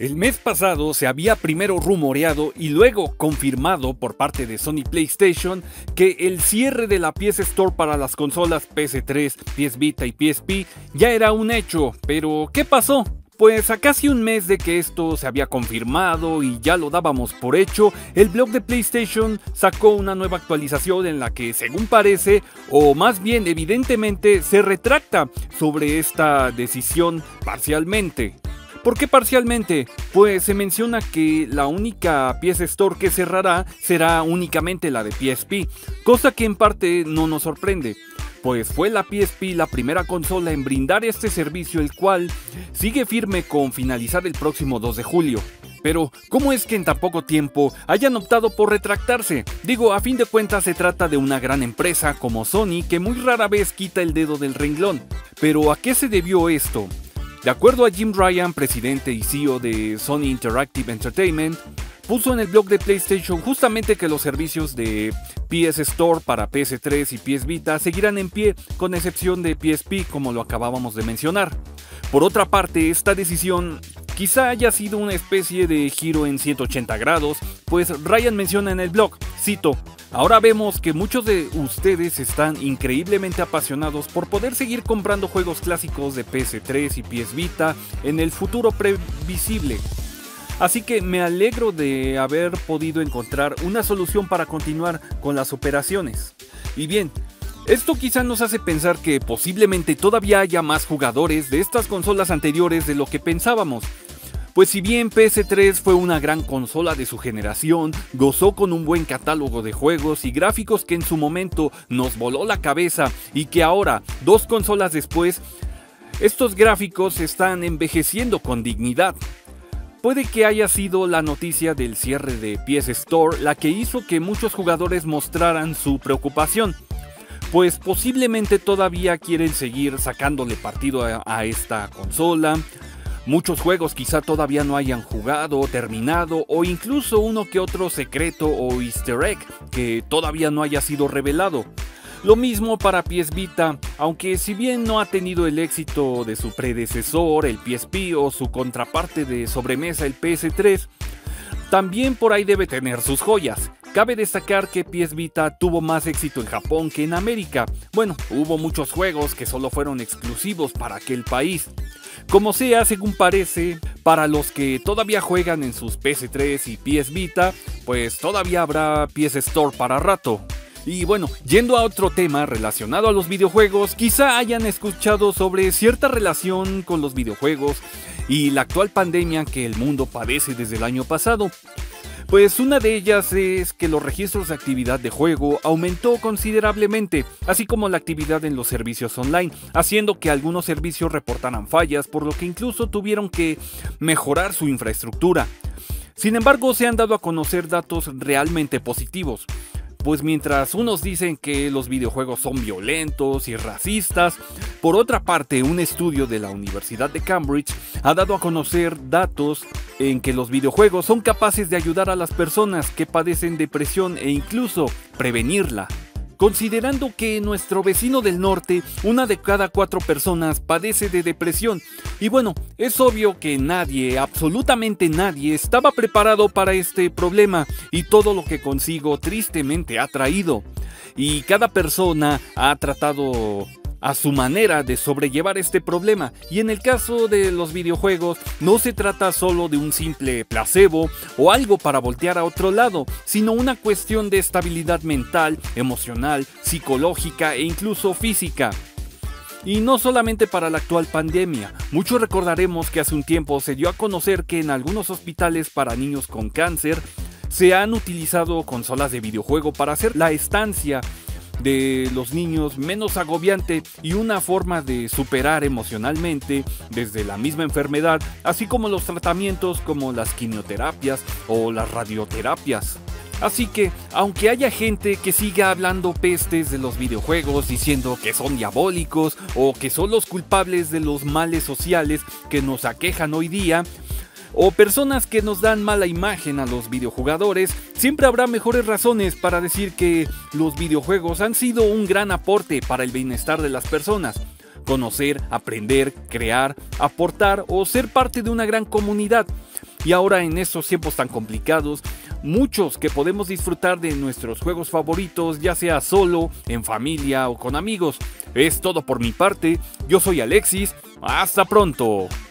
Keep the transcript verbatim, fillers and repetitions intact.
El mes pasado se había primero rumoreado y luego confirmado por parte de Sony PlayStation que el cierre de la P S Store para las consolas P S tres, P S Vita y P S P ya era un hecho, pero ¿qué pasó? Pues a casi un mes de que esto se había confirmado y ya lo dábamos por hecho, el blog de PlayStation sacó una nueva actualización en la que, según parece, o más bien evidentemente, se retracta sobre esta decisión parcialmente. ¿Por qué parcialmente? Pues se menciona que la única P S Store que cerrará será únicamente la de P S P, cosa que en parte no nos sorprende, pues fue la P S P la primera consola en brindar este servicio, el cual sigue firme con finalizar el próximo dos de julio. Pero, ¿cómo es que en tan poco tiempo hayan optado por retractarse? Digo, a fin de cuentas se trata de una gran empresa como Sony que muy rara vez quita el dedo del renglón. Pero, ¿a qué se debió esto? De acuerdo a Jim Ryan, presidente y C E O de Sony Interactive Entertainment, puso en el blog de PlayStation justamente que los servicios de P S Store para P S tres y P S Vita seguirán en pie, con excepción de P S P, como lo acabábamos de mencionar. Por otra parte, esta decisión quizá haya sido una especie de giro en ciento ochenta grados, pues Ryan menciona en el blog, cito: "Ahora vemos que muchos de ustedes están increíblemente apasionados por poder seguir comprando juegos clásicos de P S tres y P S Vita en el futuro previsible. Así que me alegro de haber podido encontrar una solución para continuar con las operaciones". Y bien, esto quizá nos hace pensar que posiblemente todavía haya más jugadores de estas consolas anteriores de lo que pensábamos. Pues si bien P S tres fue una gran consola de su generación, gozó con un buen catálogo de juegos y gráficos que en su momento nos voló la cabeza y que ahora, dos consolas después, estos gráficos están envejeciendo con dignidad. Puede que haya sido la noticia del cierre de P S Store la que hizo que muchos jugadores mostraran su preocupación, pues posiblemente todavía quieren seguir sacándole partido a, a esta consola. Muchos juegos quizá todavía no hayan jugado, terminado, o incluso uno que otro secreto o easter egg que todavía no haya sido revelado. Lo mismo para P S Vita, aunque si bien no ha tenido el éxito de su predecesor, el P S P, o su contraparte de sobremesa, el P S tres, también por ahí debe tener sus joyas. Cabe destacar que P S Vita tuvo más éxito en Japón que en América. Bueno, hubo muchos juegos que solo fueron exclusivos para aquel país. Como sea, según parece, para los que todavía juegan en sus P S tres y P S Vita, pues todavía habrá P S Store para rato. Y bueno, yendo a otro tema relacionado a los videojuegos, quizá hayan escuchado sobre cierta relación con los videojuegos y la actual pandemia que el mundo padece desde el año pasado. Pues una de ellas es que los registros de actividad de juego aumentó considerablemente, así como la actividad en los servicios online, haciendo que algunos servicios reportaran fallas, por lo que incluso tuvieron que mejorar su infraestructura. Sin embargo, se han dado a conocer datos realmente positivos. Pues mientras unos dicen que los videojuegos son violentos y racistas, por otra parte un estudio de la Universidad de Cambridge ha dado a conocer datos en que los videojuegos son capaces de ayudar a las personas que padecen depresión e incluso prevenirla. Considerando que nuestro vecino del norte, una de cada cuatro personas padece de depresión, y bueno, es obvio que nadie, absolutamente nadie, estaba preparado para este problema y todo lo que consigo tristemente ha traído. Y cada persona ha tratado a su manera de sobrellevar este problema, y en el caso de los videojuegos no se trata solo de un simple placebo o algo para voltear a otro lado, sino una cuestión de estabilidad mental, emocional, psicológica e incluso física. Y no solamente para la actual pandemia, muchos recordaremos que hace un tiempo se dio a conocer que en algunos hospitales para niños con cáncer se han utilizado consolas de videojuego para hacer la estancia de los niños menos agobiante y una forma de superar emocionalmente desde la misma enfermedad, así como los tratamientos como las quimioterapias o las radioterapias. Así que, aunque haya gente que siga hablando pestes de los videojuegos diciendo que son diabólicos o que son los culpables de los males sociales que nos aquejan hoy día, o personas que nos dan mala imagen a los videojugadores, siempre habrá mejores razones para decir que los videojuegos han sido un gran aporte para el bienestar de las personas. Conocer, aprender, crear, aportar o ser parte de una gran comunidad. y ahora en estos tiempos tan complicados, muchos que podemos disfrutar de nuestros juegos favoritos, ya sea solo, en familia o con amigos. Es todo por mi parte, yo soy Alexis, hasta pronto.